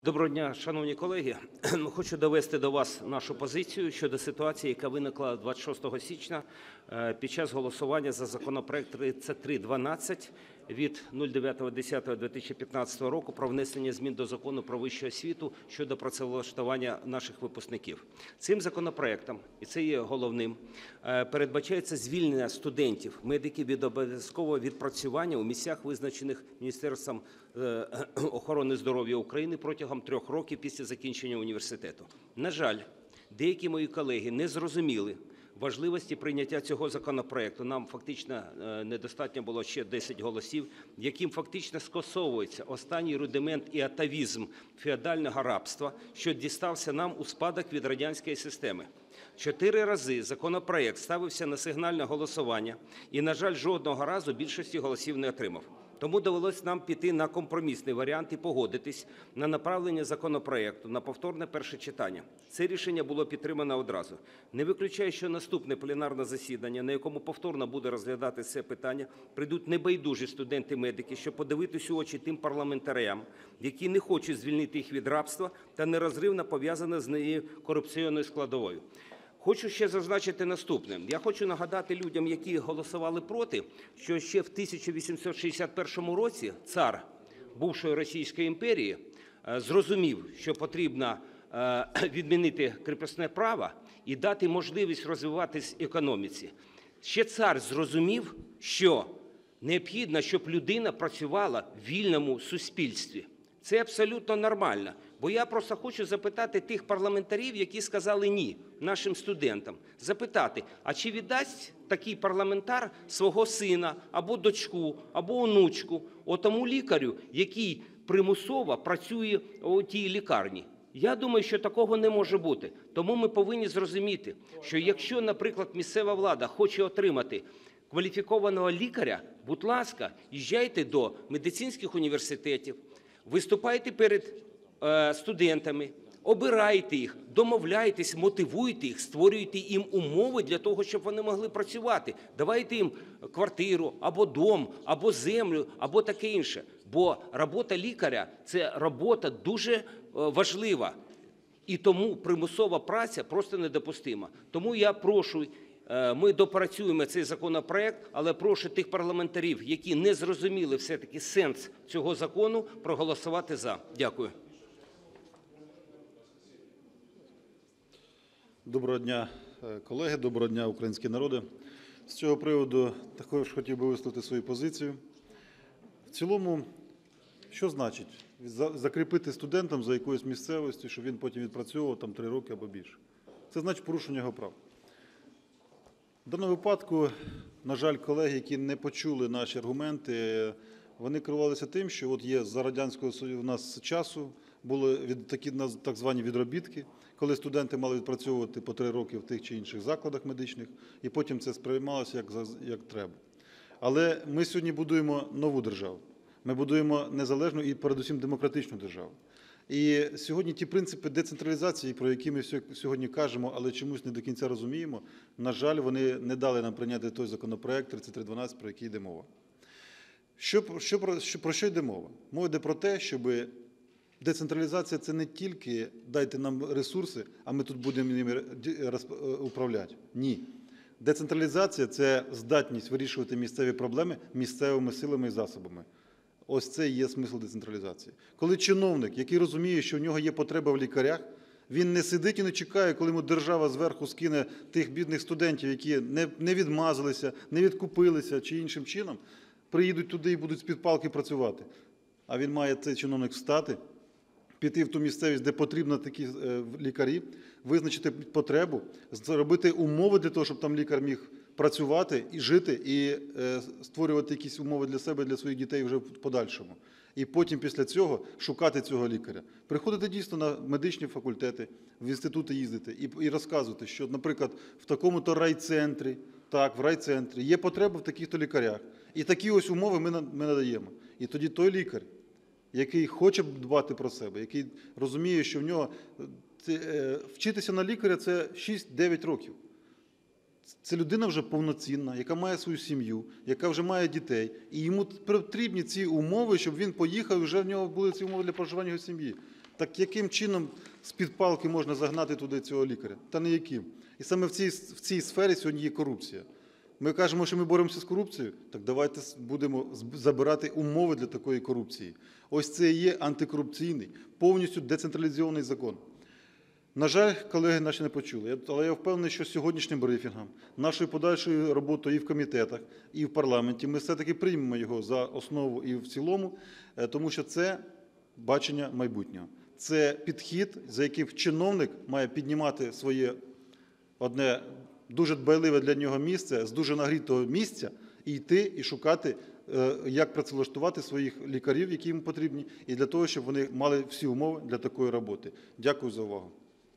Доброго дня, шановні колеги. Хочу довести до вас нашу позицію щодо ситуації, яка виникла 26 січня під час голосування за законопроект 3312 від 09.10.2015 року про внесення змін до Закону про вищу освіту щодо працевлаштування наших випускників. Цим законопроектом, і це є головним, передбачається звільнення студентів, медиків від обов'язкового відпрацювання у місцях, визначених Міністерством охорони здоров'я України протягом 3 років після закінчення університету. На жаль, деякі мої колеги не зрозуміли важливості прийняття цього законопроекту. Нам фактично недостатньо було ще 10 голосів, яким фактично скасовується останній рудимент і атавізм феодального рабства, що дістався нам у спадок від радянської системи. 4 рази законопроект ставився на сигнальне голосування і, на жаль, жодного разу більшості голосів не отримав. Тому довелось нам піти на компромісний варіант і погодитись на направлення законопроекту на повторне перше читання. Це рішення було підтримано одразу. Не виключаю, що наступне пленарне засідання, на якому повторно буде розглядати це питання, прийдуть небайдужі студенти-медики, щоб подивитись у очі тим парламентарям, які не хочуть звільнити їх від рабства та нерозривно пов'язані з нею корупційною складовою. Хочу ще зазначити наступне. Я хочу нагадати людям, які голосували проти, що ще в 1861 році цар бувшої Російської імперії зрозумів, що потрібно відмінити кріпосне право і дати можливість розвиватись економіці. Ще цар зрозумів, що необхідно, щоб людина працювала в вільному суспільстві. Це абсолютно нормально. Бо я просто хочу запитати тих парламентарів, які сказали «ні» нашим студентам. Запитати, а чи віддасть такий парламентар свого сина, або дочку, або онучку отому лікарю, який примусово працює у тій лікарні? Я думаю, що такого не може бути. Тому ми повинні зрозуміти, що якщо, наприклад, місцева влада хоче отримати кваліфікованого лікаря, будь ласка, їжджайте до медицинських університетів, виступайте перед студентами, обирайте їх, домовляйтесь, мотивуйте їх, створюйте їм умови для того, щоб вони могли працювати. Давайте їм квартиру, або дом, або землю, або таке інше. Бо робота лікаря – це робота дуже важлива. І тому примусова праця просто недопустима. Тому я прошу, ми допрацюємо цей законопроект, але прошу тих парламентарів, які не зрозуміли все-таки сенс цього закону, проголосувати «за». Дякую. Доброго дня, колеги, доброго дня, українські народи. З цього приводу також хотів би висловити свою позицію. В цілому, що значить закріпити студентам за якоюсь місцевістю, щоб він потім відпрацьовував там 3 роки або більше? Це значить порушення його прав. В даному випадку, на жаль, колеги, які не почули наші аргументи, вони керувалися тим, що от є за Радянського Союзу у нас часу, були такі так звані відробітки, коли студенти мали відпрацьовувати по 3 роки в тих чи інших закладах медичних, і потім це сприймалося як треба. Але ми сьогодні будуємо нову державу. Ми будуємо незалежну і, передусім, демократичну державу. І сьогодні ті принципи децентралізації, про які ми сьогодні кажемо, але чомусь не до кінця розуміємо, на жаль, вони не дали нам прийняти той законопроект 3312, про який йде мова. Про що йде мова? Мова йде про те, щоб децентралізація – це не тільки дайте нам ресурси, а ми тут будемо ними управляти. Ні. Децентралізація – це здатність вирішувати місцеві проблеми місцевими силами і засобами. Ось це і є смисл децентралізації. Коли чиновник, який розуміє, що в нього є потреба в лікарях, він не сидить і не чекає, коли йому держава зверху скине тих бідних студентів, які не відмазалися, не відкупилися чи іншим чином, приїдуть туди і будуть з-під палки працювати. А він має, цей чиновник, встати, піти в ту місцевість, де потрібні такі лікарі, визначити потребу, зробити умови для того, щоб там лікар міг працювати і жити, і створювати якісь умови для себе, для своїх дітей вже в подальшому. І потім після цього шукати цього лікаря. Приходити дійсно на медичні факультети, в інститути їздити і розказувати, що, наприклад, в такому-то райцентрі, так, в райцентрі, є потреба в таких-то лікарях. І такі ось умови ми надаємо. І тоді той лікар, який хоче дбати про себе, який розуміє, що в нього вчитися на лікаря – це 6-9 років. Це людина вже повноцінна, яка має свою сім'ю, яка вже має дітей. І йому потрібні ці умови, щоб він поїхав, і вже в нього були ці умови для проживання його сім'ї. Так яким чином з-під палки можна загнати туди цього лікаря? Та ніяким. І саме в цій сфері сьогодні є корупція. Ми кажемо, що ми боремося з корупцією, так давайте будемо забирати умови для такої корупції. Ось це і є антикорупційний, повністю децентралізований закон. На жаль, колеги наші не почули, але я впевнений, що сьогоднішнім брифінгом, нашою подальшою роботою і в комітетах, і в парламенті, ми все-таки приймемо його за основу і в цілому, тому що це бачення майбутнього. Це підхід, за яким чиновник має піднімати своє одне дуже дбайливе для нього місце, з дуже нагрітого місця, і йти, і шукати, як працевлаштувати своїх лікарів, які їм потрібні, і для того, щоб вони мали всі умови для такої роботи. Дякую за увагу.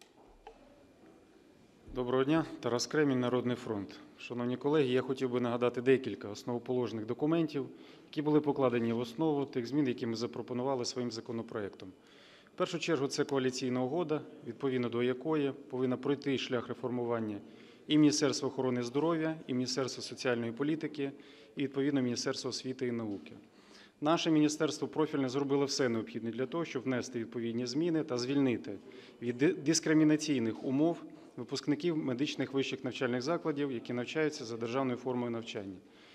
Доброго дня. Тарас Кремінь, Народний фронт. Шановні колеги, я хотів би нагадати декілька основоположних документів, які були покладені в основу тих змін, які ми запропонували своїм законопроектом. В першу чергу це коаліційна угода, відповідно до якої повинна пройти шлях реформування і Міністерства охорони здоров'я, і Міністерства соціальної політики, і, відповідно, Міністерства освіти і науки. Наше міністерство профільне зробило все необхідне для того, щоб внести відповідні зміни та звільнити від дискримінаційних умов випускників медичних вищих навчальних закладів, які навчаються за державною формою навчання.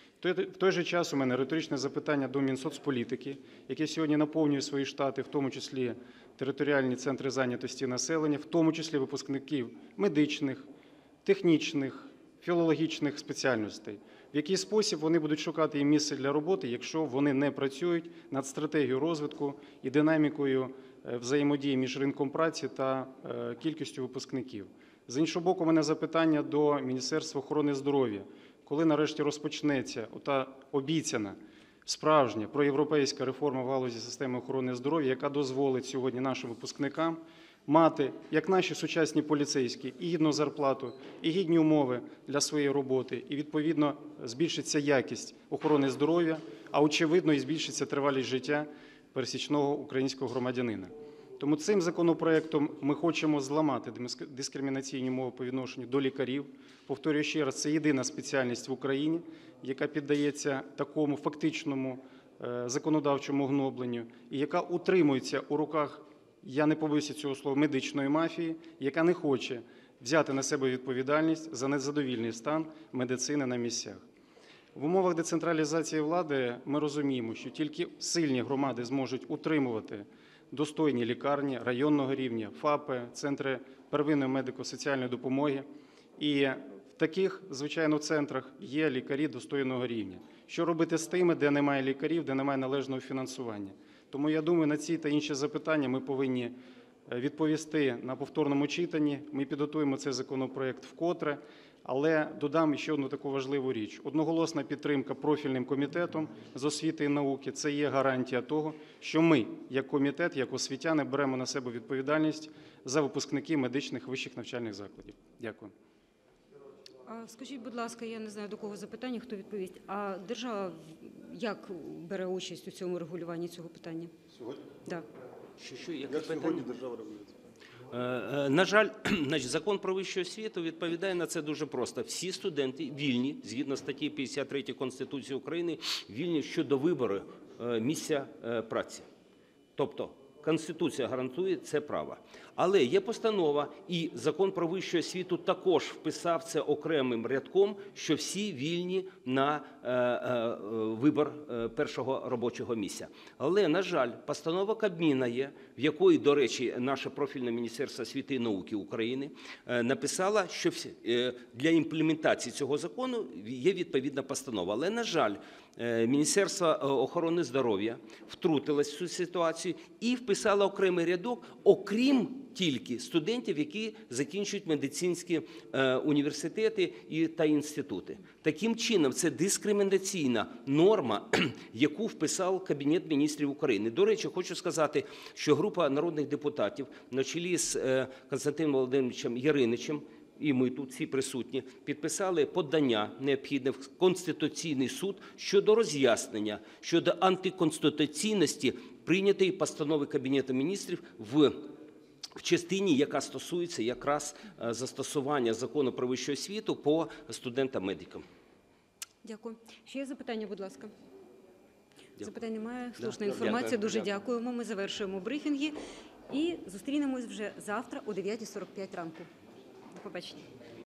В той же час у мене риторичне запитання до Мінсоцполітики, яке сьогодні наповнює свої штати, в тому числі територіальні центри зайнятості населення, в тому числі випускників медичних, технічних, філологічних спеціальностей. В який спосіб вони будуть шукати їм місце для роботи, якщо вони не працюють над стратегією розвитку і динамікою взаємодії між ринком праці та кількістю випускників. З іншого боку, у мене запитання до Міністерства охорони здоров'я. Коли нарешті розпочнеться ота обіцяна справжня проєвропейська реформа в галузі системи охорони здоров'я, яка дозволить сьогодні нашим випускникам мати, як наші сучасні поліцейські, і гідну зарплату, і гідні умови для своєї роботи, і, відповідно, збільшиться якість охорони здоров'я, а, очевидно, і збільшиться тривалість життя пересічного українського громадянина. Тому цим законопроектом ми хочемо зламати дискримінаційні умови по відношенню до лікарів. Повторюю ще раз, це єдина спеціальність в Україні, яка піддається такому фактичному законодавчому гнобленню і яка утримується у руках, я не побоюся цього слова, медичної мафії, яка не хоче взяти на себе відповідальність за незадовільний стан медицини на місцях. В умовах децентралізації влади ми розуміємо, що тільки сильні громади зможуть утримувати достойні лікарні районного рівня, ФАПи, центри первинної медико-соціальної допомоги. І в таких, звичайно, центрах є лікарі достойного рівня. Що робити з тими, де немає лікарів, де немає належного фінансування? Тому, я думаю, на ці та інші запитання ми повинні відповісти на повторному читанні. Ми підготуємо цей законопроект вкотре. Але додам ще одну таку важливу річ. Одноголосна підтримка профільним комітетом з освіти і науки – це є гарантія того, що ми, як комітет, як освітяни, беремо на себе відповідальність за випускників медичних вищих навчальних закладів. Дякую. Скажіть, будь ласка, я не знаю, до кого запитання, хто відповість. А держава як бере участь у цьому регулюванні цього питання? Сьогодні? Да. Як сьогодні держава регулюється? На жаль, закон про вищу освіту відповідає на це дуже просто. Всі студенти вільні, згідно статті 53 Конституції України, вільні щодо вибору місця праці. Тобто Конституція гарантує це право. Але є постанова, і закон про вищу освіту також вписав це окремим рядком, що всі вільні на вибір першого робочого місця. Але, на жаль, постанова Кабміна є, в якої, до речі, наше профільне Міністерство освіти і науки України написало, що для імплементації цього закону є відповідна постанова. Але, на жаль, Міністерство охорони здоров'я втрутилось в цю ситуацію і вписало окремий рядок, окрім тільки студентів, які закінчують медицинські університети та інститути. Таким чином, це дискримінаційна норма, яку вписав Кабінет міністрів України. До речі, хочу сказати, що група народних депутатів на чолі з Костянтином Володимировичем Яринічем, і ми тут всі присутні, підписали подання необхідне в Конституційний суд щодо роз'яснення, щодо антиконституційності прийнятої постанови Кабінету міністрів в частині, яка стосується якраз застосування закону про вищу освіту по студентам-медикам. Дякую. Ще є запитання, будь ласка? Дякую. Запитань немає. Слушна Да. інформація. Дякую. Дуже дякуємо. Ми завершуємо брифінги. І зустрінемось вже завтра о 9:45 ранку. До побачення.